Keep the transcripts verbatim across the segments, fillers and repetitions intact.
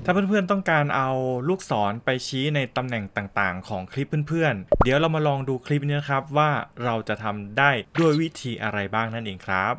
ถ้าเพื่อนๆต้องการเอาลูกศรไปชี้ในตำแหน่งต่างๆของคลิปเพื่อนๆเดี๋ยวเรามาลองดูคลิปนี้นะครับว่าเราจะทำได้ด้วยวิธีอะไรบ้างนั่นเองครับ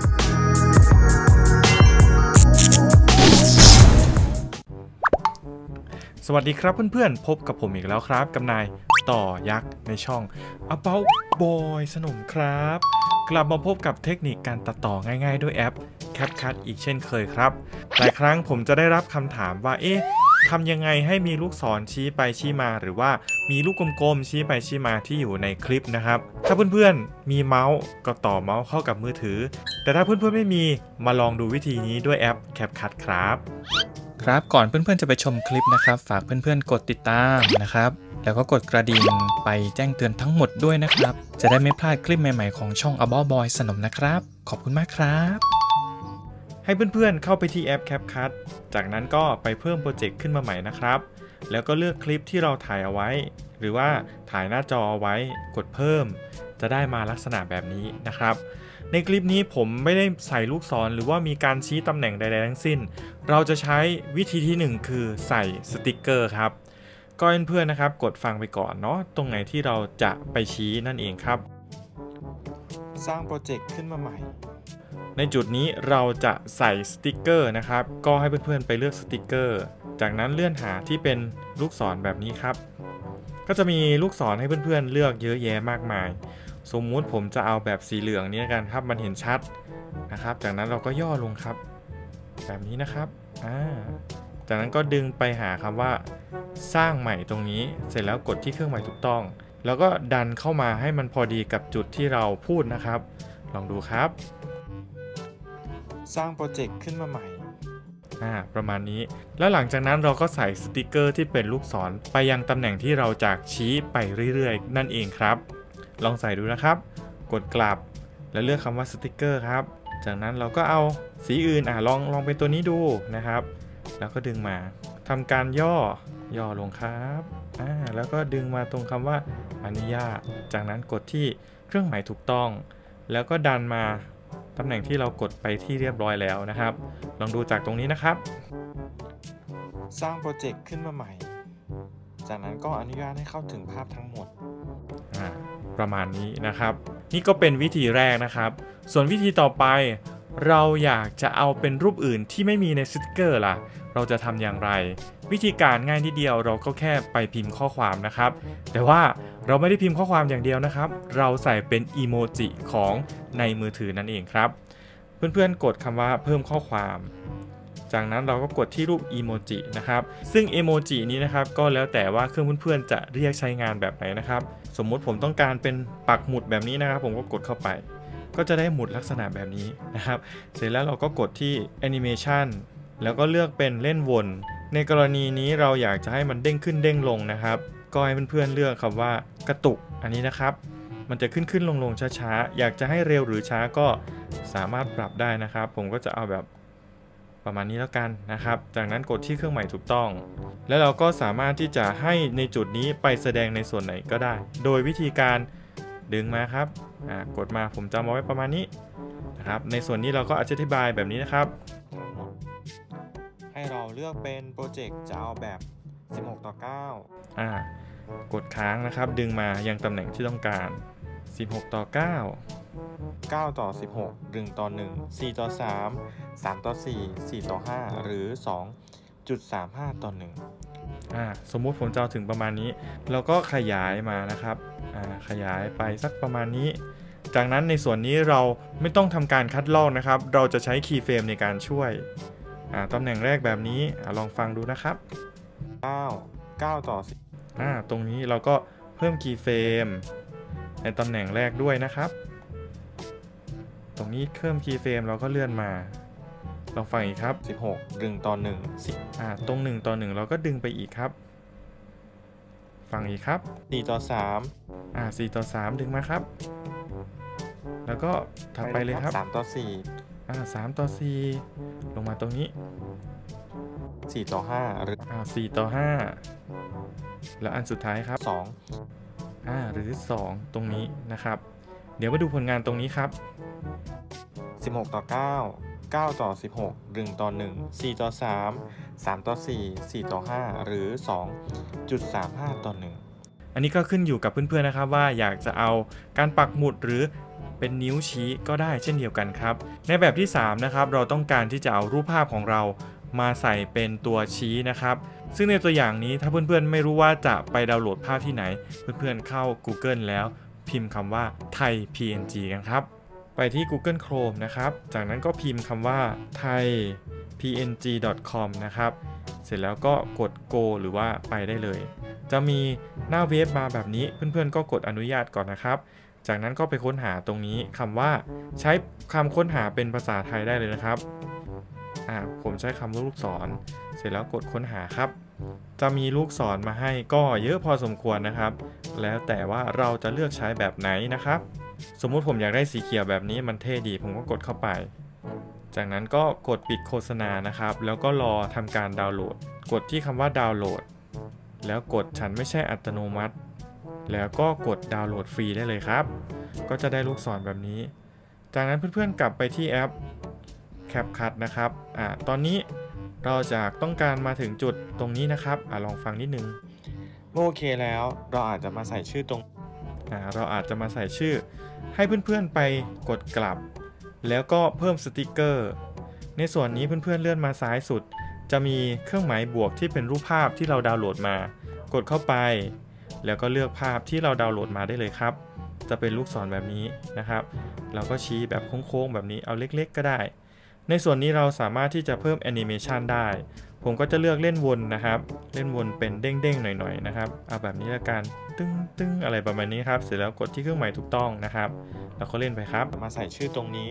สวัสดีครับเพื่อนๆพบกับผมอีกแล้วครับกับนายต่อยักษ์ในช่อง About Boy สนมครับกลับมาพบกับเทคนิคการตัดต่อง่ายๆด้วยแอป CapCut อีกเช่นเคยครับหลายครั้งผมจะได้รับคำถามว่าเอ๊ะทำยังไงให้มีลูกศรชี้ไปชี้มาหรือว่ามีลูกกลมๆชี้ไปชี้มาที่อยู่ในคลิปนะครับถ้าเพื่อนๆมีเมาส์ก็ต่อเมาส์เข้ากับมือถือแต่ถ้าเพื่อนๆไม่มีมาลองดูวิธีนี้ด้วยแอป CapCut ครับครับก่อนเพื่อนๆจะไปชมคลิปนะครับฝากเพื่อนๆกดติดตามนะครับแล้วก็กดกระดิ่งไปแจ้งเตือนทั้งหมดด้วยนะครับจะได้ไม่พลาดคลิปใหม่ๆของช่อง About Boy สนมนะครับขอบคุณมากครับให้เพื่อนๆเข้าไปที่แอป CapCut จากนั้นก็ไปเพิ่มโปรเจกต์ขึ้นมาใหม่นะครับแล้วก็เลือกคลิปที่เราถ่ายเอาไว้หรือว่าถ่ายหน้าจอเอาไว้กดเพิ่มจะได้มาลักษณะแบบนี้นะครับในคลิปนี้ผมไม่ได้ใส่ลูกศรหรือว่ามีการชี้ตำแหน่งใดๆทั้งสิ้นเราจะใช้วิธีที่หนึ่งคือใส่สติกเกอร์ครับก็เพื่อนๆนะครับกดฟังไปก่อนเนาะตรงไหนที่เราจะไปชี้นั่นเองครับสร้างโปรเจกต์ขึ้นมาใหม่ในจุดนี้เราจะใส่สติกเกอร์นะครับก็ให้เพื่อนๆไปเลือกสติกเกอร์จากนั้นเลื่อนหาที่เป็นลูกศรแบบนี้ครับก็จะมีลูกศรให้เพื่อนๆเลือกเยอะแยะมากมายสมมุติผมจะเอาแบบสีเหลืองนี้กันครับมันเห็นชัดนะครับจากนั้นเราก็ย่อลงครับแบบนี้นะครับอ่าจากนั้นก็ดึงไปหาคำว่าสร้างใหม่ตรงนี้เสร็จแล้วกดที่เครื่องหมายถูกต้องแล้วก็ดันเข้ามาให้มันพอดีกับจุดที่เราพูดนะครับลองดูครับสร้างโปรเจกต์ขึ้นมาใหม่อ่าประมาณนี้แล้วหลังจากนั้นเราก็ใส่สติกเกอร์ที่เป็นลูกศรไปยังตำแหน่งที่เราจากชี้ไปเรื่อยๆนั่นเองครับลองใส่ดูนะครับกดกลับแล้วเลือกคำว่าสติกเกอร์ครับจากนั้นเราก็เอาสีอื่นอ่าลองลองเป็นตัวนี้ดูนะครับแล้วก็ดึงมาทำการย่อย่อลงครับอ่าแล้วก็ดึงมาตรงคำว่าอนุญาตจากนั้นกดที่เครื่องหมายถูกต้องแล้วก็ดันมาตำแหน่งที่เรากดไปที่เรียบร้อยแล้วนะครับลองดูจากตรงนี้นะครับสร้างโปรเจกต์ขึ้นมาใหม่จากนั้นก็อนุญาตให้เข้าถึงภาพทั้งหมดอ่าประมาณนี้นะครับนี่ก็เป็นวิธีแรกนะครับส่วนวิธีต่อไปเราอยากจะเอาเป็นรูปอื่นที่ไม่มีในสติกเกอร์ล่ะเราจะทำอย่างไรวิธีการง่ายนิดเดียวเราก็แค่ไปพิมพ์ข้อความนะครับแต่ว่าเราไม่ได้พิมพ์ข้อความอย่างเดียวนะครับเราใส่เป็นอีโมจิของในมือถือนั่นเองครับเพื่อนๆกดคำว่าเพิ่มข้อความจากนั้นเราก็กดที่รูปอีโมจินะครับซึ่งอีโมจินี้นะครับก็แล้วแต่ว่าเครื่องเพื่อนๆจะเรียกใช้งานแบบไหนนะครับสมมุติผมต้องการเป็นปักหมุดแบบนี้นะครับผมก็กดเข้าไปก็จะได้หมุดลักษณะแบบนี้นะครับเสร็จแล้วเราก็กดที่แอนิเมชันแล้วก็เลือกเป็นเล่นวนในกรณีนี้เราอยากจะให้มันเด้งขึ้นเด้งลงนะครับก็ให้เพื่อนๆเลือกคำว่ากระตุกอันนี้นะครับมันจะขึ้นขึ้นลงลงช้าๆอยากจะให้เร็วหรือช้าก็สามารถปรับได้นะครับผมก็จะเอาแบบประมาณนี้แล้วกันนะครับจากนั้นกดที่เครื่องหมายถูกต้องแล้วเราก็สามารถที่จะให้ในจุดนี้ไปแสดงในส่วนไหนก็ได้โดยวิธีการดึงมาครับอ่ากดมาผมจำเอาไว้ประมาณนี้นะครับในส่วนนี้เราก็อธิบายแบบนี้นะครับให้เราเลือกเป็นโปรเจกต์จะเอาแบบสิบหกต่อเก้าอ่ากดค้างนะครับดึงมายังตำแหน่งที่ต้องการสิบหกต่อเก้า เก้าต่อสิบหก หนึ่งต่อหนึ่ง สี่ต่อสาม สามต่อสี่ สี่ต่อห้าหรือ สองจุดสามห้า ต่อหนึ่งอ่าสมมุติผมจะเอาถึงประมาณนี้เราก็ขยายมานะครับอ่าขยายไปสักประมาณนี้จากนั้นในส่วนนี้เราไม่ต้องทำการคัดลอกนะครับเราจะใช้คีย์เฟรมในการช่วยอ่าตำแหน่งแรกแบบนี้อ่าลองฟังดูนะครับเก้า เก้าต่อสิบอ่าตรงนี้เราก็เพิ่มคีย์เฟรมในตำแหน่งแรกด้วยนะครับตรงนี้เพิ่มคีย์เฟรมเราก็เลื่อนมาลองฟังอีกครับสิบหก หนึ่งต่อหนึ่ง สิบอ่าตรงหนึ่งต่อหนึ่งเราก็ดึงไปอีกครับฟังอีกครับสี่ต่อสามอ่าสี่ต่อสามดึงมาครับแล้วก็ถัดไปเลยครับสามต่อสี่อ่าสามต่อสี่ลงมาตรงนี้สี่ต่อห้าหรืออ่าสี่ต่อห้าแล้วอันสุดท้ายครับสองอ่าหรือสองตรงนี้นะครับเดี๋ยวมาดูผลงานตรงนี้ครับสิบหกต่อเก้าเก้าต่อสิบหก หนึ่งต่อหนึ่ง สี่ต่อสาม สามต่อสี่ สี่ต่อห้า หรือ สองจุดสามห้า ต่อหนึ่ง อันนี้ก็ขึ้นอยู่กับเพื่อนๆนะครับว่าอยากจะเอาการปักหมุดหรือเป็นนิ้วชี้ก็ได้เช่นเดียวกันครับในแบบที่สามนะครับเราต้องการที่จะเอารูปภาพของเรามาใส่เป็นตัวชี้นะครับซึ่งในตัวอย่างนี้ถ้าเพื่อนๆไม่รู้ว่าจะไปดาวน์โหลดภาพที่ไหนเพื่อนๆเข้า Google แล้วพิมพ์คำว่าไทย พี เอ็น จี กันครับไปที่ Google Chrome นะครับจากนั้นก็พิมพ์คำว่า ไทย พี เอ็น จี ดอท คอม นะครับเสร็จแล้วก็กด go หรือว่าไปได้เลยจะมีหน้าเว็บมาแบบนี้เพื่อนๆก็กดอนุญาตก่อนนะครับจากนั้นก็ไปค้นหาตรงนี้คำว่าใช้คำค้นหาเป็นภาษาไทยได้เลยนะครับอ่าผมใช้คำลูกศรเสร็จแล้วกดค้นหาครับจะมีลูกศรมาให้ก็เยอะพอสมควรนะครับแล้วแต่ว่าเราจะเลือกใช้แบบไหนนะครับสมมุติผมอยากได้สีเขียวแบบนี้มันเท่ดีผมก็กดเข้าไปจากนั้นก็กดปิดโฆษณานะครับแล้วก็รอทำการดาวน์โหลดกดที่คำว่าดาวน์โหลดแล้วกดฉันไม่ใช่อัตโนมัติแล้วก็กดดาวน์โหลดฟรีได้เลยครับก็จะได้ลูกศรแบบนี้จากนั้นเพื่อนๆกลับไปที่แอป CapCut นะครับอ่าตอนนี้เราจะต้องการมาถึงจุดตรงนี้นะครับอ่าลองฟังนิดนึงโอเคแล้วเราอาจจะมาใส่ชื่อตรงอ่าเราอาจจะมาใส่ชื่อให้เพื่อนๆไปกดกลับแล้วก็เพิ่มสติกเกอร์ในส่วนนี้เพื่อนๆเลื่อนมาซ้ายสุดจะมีเครื่องหมายบวกที่เป็นรูปภาพที่เราดาวน์โหลดมากดเข้าไปแล้วก็เลือกภาพที่เราดาวน์โหลดมาได้เลยครับจะเป็นลูกศรแบบนี้นะครับเราก็ชี้แบบโค้งๆแบบนี้เอาเล็กๆก็ได้ในส่วนนี้เราสามารถที่จะเพิ่มแอนิเมชันได้ผมก็จะเลือกเล่นวนนะครับเล่นวนเป็นเด้งๆหน่อยๆนะครับเอาแบบนี้ละกันตึ้งตึ้งอะไรประมาณนี้ครับเสร็จแล้วกดที่เครื่องหมายถูกต้องนะครับแล้วก็เล่นไปครับมาใส่ชื่อตรงนี้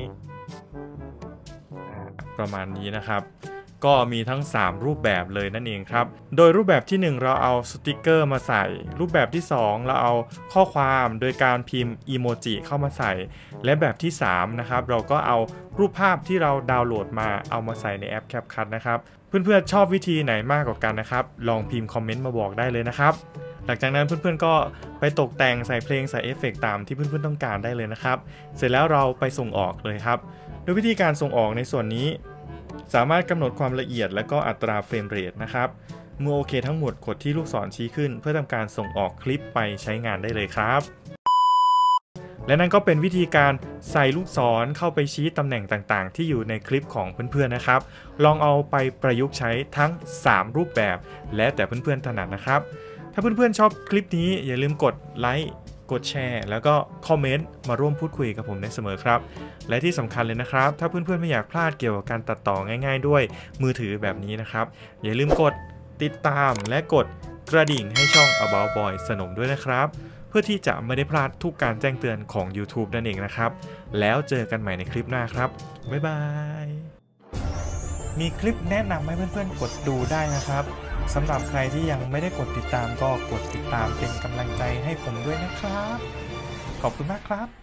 ประมาณนี้นะครับก็มีทั้งสามรูปแบบเลยนั่นเองครับโดยรูปแบบที่หนึ่งเราเอาสติกเกอร์มาใส่รูปแบบที่สองเราเอาข้อความโดยการพิมพ์อีโมจิเข้ามาใส่และแบบที่สามนะครับเราก็เอารูปภาพที่เราดาวน์โหลดมาเอามาใส่ในแอป CapCut นะครับเพื่อนๆชอบวิธีไหนมากกว่ากันนะครับลองพิมพ์คอมเมนต์มาบอกได้เลยนะครับหลังจากนั้นเพื่อนๆก็ไปตกแต่งใส่เพลงใส่เอฟเฟกต์ตามที่เพื่อนๆต้องการได้เลยนะครับเสร็จแล้วเราไปส่งออกเลยครับโดยวิธีการส่งออกในส่วนนี้สามารถกำหนดความละเอียดและก็อัตราเฟรมเรทนะครับเมื่อโอเคทั้งหมดกดที่ลูกศรชี้ขึ้นเพื่อทำการส่งออกคลิปไปใช้งานได้เลยครับและนั่นก็เป็นวิธีการใส่ลูกศรเข้าไปชี้ตำแหน่งต่างๆที่อยู่ในคลิปของเพื่อนๆนะครับลองเอาไปประยุกต์ใช้ทั้งสามรูปแบบและแต่เพื่อนๆถนัดนะครับถ้าเพื่อนๆชอบคลิปนี้อย่าลืมกดไลค์กดแชร์แล้วก็คอมเมนต์มาร่วมพูดคุยกับผมได้เสมอครับและที่สำคัญเลยนะครับถ้าเพื่อนๆไม่อยากพลาดเกี่ยวกับการตัดต่อง่ายๆด้วยมือถือแบบนี้นะครับอย่าลืมกดติดตามและกดกระดิ่งให้ช่อง About Boy สนมด้วยนะครับเพื่อที่จะไม่ได้พลาดทุกการแจ้งเตือนของ YouTube นั่นเองนะครับแล้วเจอกันใหม่ในคลิปหน้าครับบ๊ายบายมีคลิปแนะนำให้เพื่อนๆกดดูได้นะครับสำหรับใครที่ยังไม่ได้กดติดตามก็กดติดตามเป็นกำลังใจให้ผมด้วยนะครับขอบคุณมากครับ